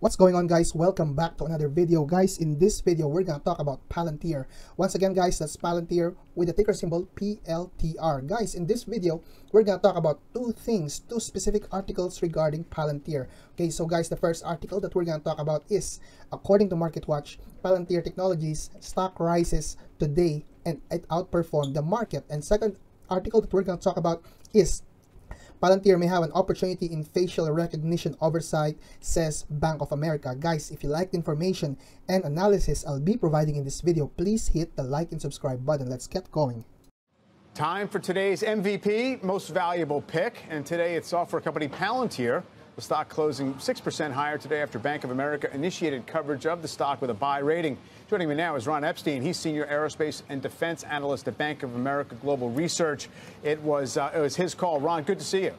What's going on, guys? Welcome back to another video. Guys, in this video we're gonna talk about Palantir. Once again, guys, that's Palantir with the ticker symbol PLTR. Guys, in this video we're gonna talk about two specific articles regarding Palantir. Okay, so guys, the first article that we're gonna talk about is, according to MarketWatch, Palantir Technologies stock rises today and it outperformed the market. And second article that we're gonna talk about is, Palantir may have an opportunity in facial recognition oversight, says Bank of America. Guys, if you like the information and analysis I'll be providing in this video, please hit the like and subscribe button. Let's get going. Time for today's MVP, most valuable pick. And today it's software company Palantir. The stock closing 6% higher today after Bank of America initiated coverage of the stock with a buy rating. Joining me now is Ron Epstein. He's senior aerospace and defense analyst at Bank of America Global Research. It was his call. Ron, good to see you.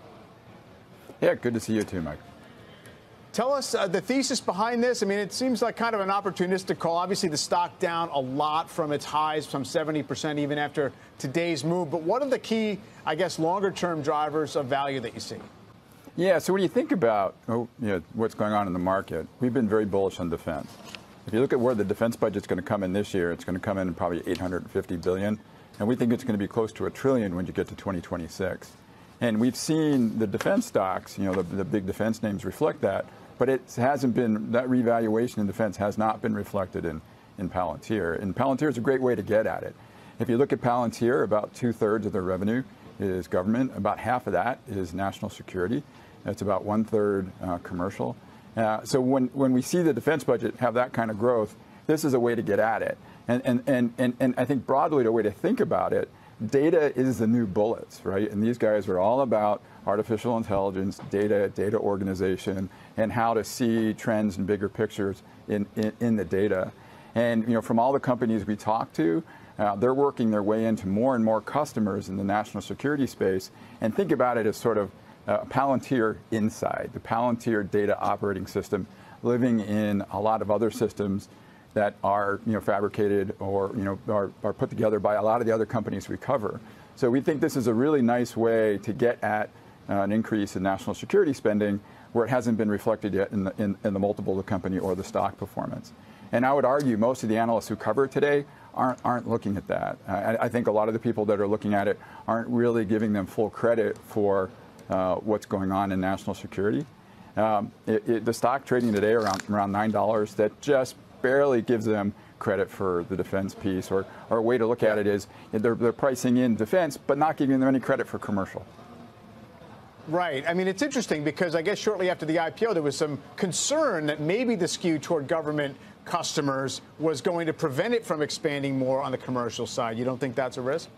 Yeah, good to see you too, Mike. Tell us the thesis behind this. I mean, it seems like kind of an opportunistic call. Obviously, the stock down a lot from its highs, some 70% even after today's move. But what are the key, I guess, longer-term drivers of value that you see? Yeah, so when you think about what's going on in the market, we've been very bullish on defense. If you look at where the defense budget's going to come in this year, it's going to come in probably $850 billion, and we think it's going to be close to $1 trillion when you get to 2026. And we've seen the defense stocks, the big defense names reflect that, but it hasn't been, that revaluation in defense has not been reflected in Palantir. And Palantir is a great way to get at it. If you look at Palantir, about 2/3 of their revenue is government, about half of that is national security. It's about 1/3 commercial. So when we see the defense budget have that kind of growth, this is a way to get at it. And I think broadly the way to think about it, data is the new bullets, right? And these guys are all about artificial intelligence, data organization, and how to see trends and bigger pictures in the data. And from all the companies we talk to, they're working their way into more and more customers in the national security space. And think about it as sort of Palantir inside, the Palantir data operating system, living in a lot of other systems that are fabricated or are put together by a lot of the other companies we cover. So we think this is a really nice way to get at an increase in national security spending where it hasn't been reflected yet in the multiple of the company or the stock performance. And I would argue most of the analysts who cover it today aren't looking at that. I think a lot of the people that are looking at it aren't really giving them full credit for what's going on in national security. The stock trading today around $9, that just barely gives them credit for the defense piece, or a way to look at it is they're pricing in defense but not giving them any credit for commercial. Right. I mean, it's interesting because I guess shortly after the IPO there was some concern that maybe the skew toward government customers was going to prevent it from expanding more on the commercial side. You don't think that's a risk?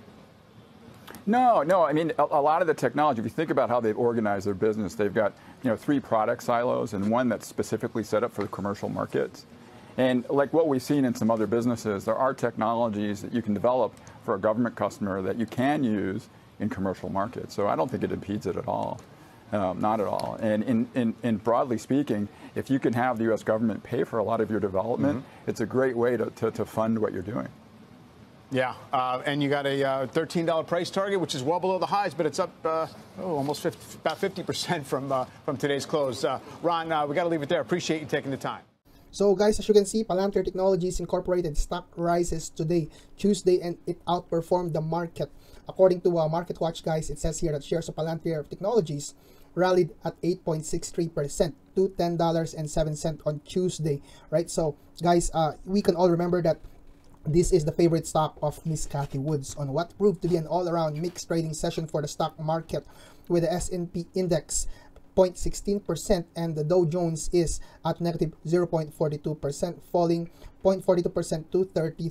No. I mean, a lot of the technology, if you think about how they've organized their business, they've got 3 product silos and one that's specifically set up for the commercial markets. And like what we've seen in some other businesses, there are technologies that you can develop for a government customer that you can use in commercial markets. So I don't think it impedes it at all. Not at all. And in broadly speaking, if you can have the U.S. government pay for a lot of your development, it's a great way to fund what you're doing. Yeah, and you got a $13 price target, which is well below the highs, but it's up almost about 50% from today's close. Ron, we got to leave it there. Appreciate you taking the time. So guys, as you can see, Palantir Technologies Incorporated stock rises today, Tuesday, and it outperformed the market. According to MarketWatch, guys, it says here that shares of Palantir Technologies rallied at 8.63% to $10.07 on Tuesday, right? So guys, we can all remember that this is the favorite stock of Miss Cathie Woods on what proved to be an all-around mixed trading session for the stock market, with the S&P index 0.16% and the Dow Jones is at negative 0.42%, falling 0.42% to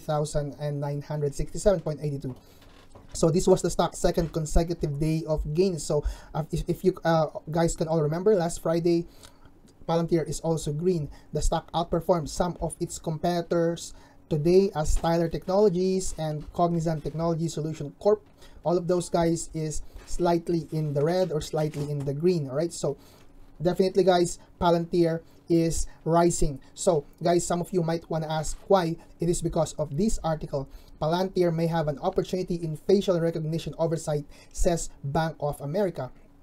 30,967.82. So this was the stock's second consecutive day of gains. So if you guys can all remember, last Friday, Palantir is also green. The stock outperformed some of its competitors today as Tyler Technologies and Cognizant Technology Solution Corp. All of those guys is slightly in the red or slightly in the green. All right, so definitely guys, Palantir is rising. So guys, some of you might want to ask why. It is because of this article. Palantir may have an opportunity in facial recognition oversight, says Bank of America.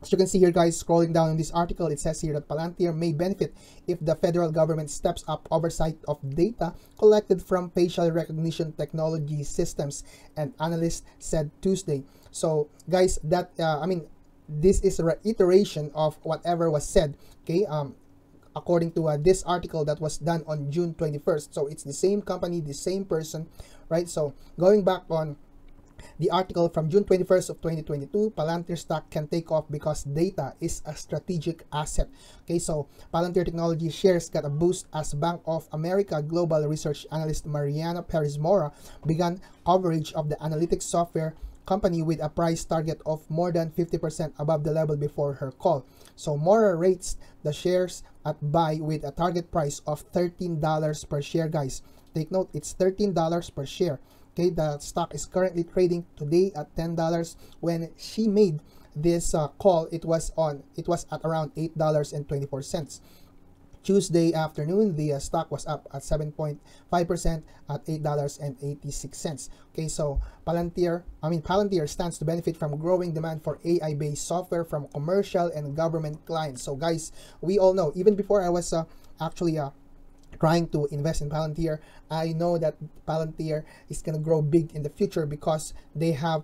As you can see here, guys, scrolling down in this article, it says here that Palantir may benefit if the federal government steps up oversight of data collected from facial recognition technology systems, an analyst said Tuesday. So, guys, that this is a reiteration of whatever was said, okay, according to this article that was done on June 21st. So it's the same company, the same person, right? So going back on the article from June 21st of 2022, Palantir stock can take off because data is a strategic asset. Okay, so Palantir Technology shares got a boost as Bank of America global research analyst Mariana Perez Mora began coverage of the analytics software company with a price target of more than 50% above the level before her call. So Mora rates the shares at buy with a target price of $13 per share, guys. Take note, it's $13 per share. Okay, the stock is currently trading today at $10. When she made this call, it was at around $8.24. Tuesday afternoon, the stock was up at 7.5% at $8.86. Okay, so Palantir stands to benefit from growing demand for AI-based software from commercial and government clients. So guys, we all know, even before I was trying to invest in Palantir, I know that Palantir is going to grow big in the future because they have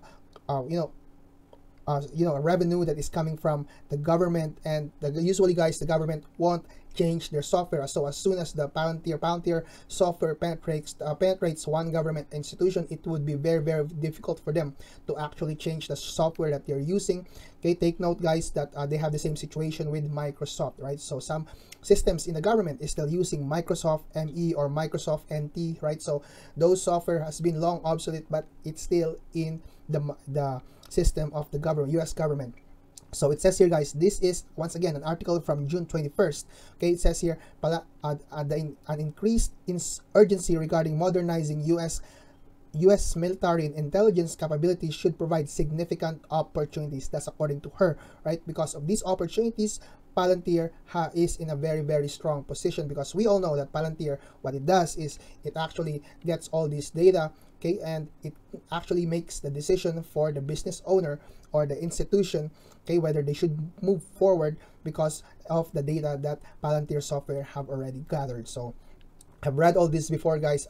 a revenue that is coming from the government, and usually, guys, the government won't change their software. So as soon as the Palantir software penetrates one government institution, it would be very, very difficult for them to actually change the software that they're using. Okay, take note, guys, that they have the same situation with Microsoft, right? So some systems in the government is still using Microsoft ME or Microsoft NT, right? So those software has been long obsolete, but it's still in the system of the government, US government. So it says here, guys, this is once again an article from June 21st. Okay, it says here an increase in urgency regarding modernizing US military and intelligence capabilities should provide significant opportunities. That's according to her, right? Because of these opportunities, Palantir is in a very, very strong position, because we all know that Palantir, what it does is it actually gets all this data, okay, and it actually makes the decision for the business owner or the institution, okay, whether they should move forward because of the data that Palantir software have already gathered. So I've read all this before, guys.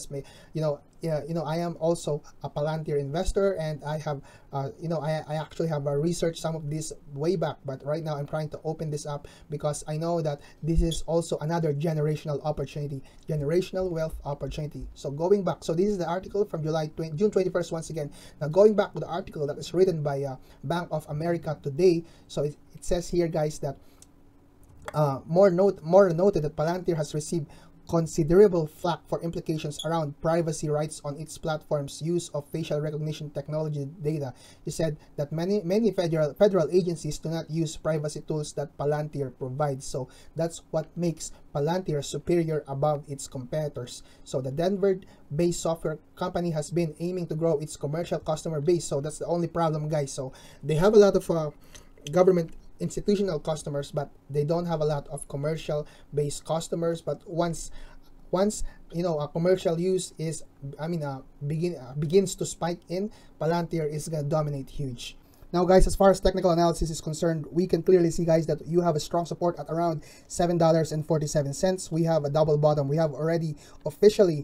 I am also a Palantir investor, and I have, I actually have researched some of this way back, but right now I'm trying to open this up because I know that this is also another generational opportunity, generational wealth opportunity. So going back, so this is the article from June 21st once again. Now going back to the article that is written by Bank of America today. So it says here, guys, that More noted that Palantir has received considerable flack for implications around privacy rights on its platform's use of facial recognition technology data. He said that many federal agencies do not use privacy tools that Palantir provides. So that's what makes Palantir superior above its competitors. So the Denver-based software company has been aiming to grow its commercial customer base. So that's the only problem, guys. So they have a lot of government institutional customers, but they don't have a lot of commercial based customers. But once a commercial use is begins to spike in, Palantir is gonna dominate huge. Now, guys, as far as technical analysis is concerned, we can clearly see, guys, that you have a strong support at around $7.47. We have a double bottom. We have already officially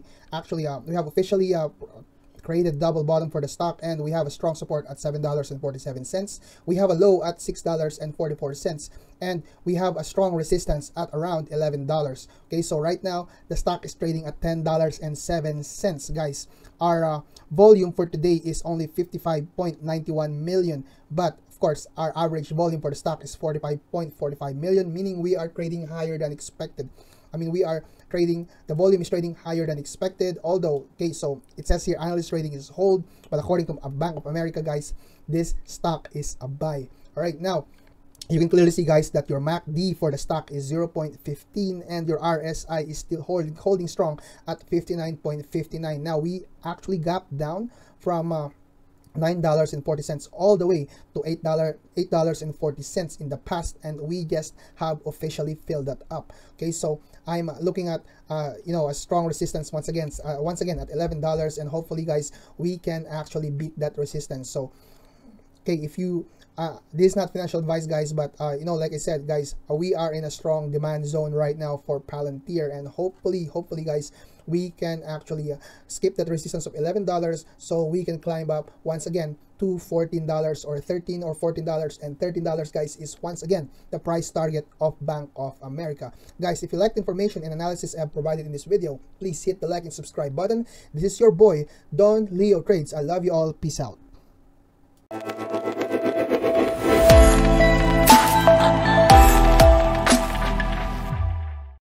created double bottom for the stock, and we have a strong support at $7.47. We have a low at $6.44, and we have a strong resistance at around $11. Okay, so right now the stock is trading at $10.07, guys. Our volume for today is only 55.91 million, but of course our average volume for the stock is 45.45 million, meaning we are trading higher than expected. The volume is trading higher than expected, although, okay, so it says here analyst rating is hold, but according to Bank of America, guys, this stock is a buy. All right, now you can clearly see, guys, that your MACD for the stock is 0.15 and your RSI is still holding strong at 59.59. Now we actually gapped down from $9.40 all the way to $8.40 in the past, and we just have officially filled that up. Okay, so I'm looking at a strong resistance once again at $11, and hopefully, guys, we can actually beat that resistance. So okay, if you This is not financial advice, guys, but you know, like I said, guys, we are in a strong demand zone right now for Palantir, and hopefully guys, we can actually skip that resistance of $11, so we can climb up once again to $14 or $13 or $14, and $13, guys, is once again the price target of Bank of America. Guys, if you like the information and analysis I've provided in this video, please hit the like and subscribe button. This is your boy Don Leo Trades. I love you all. Peace out.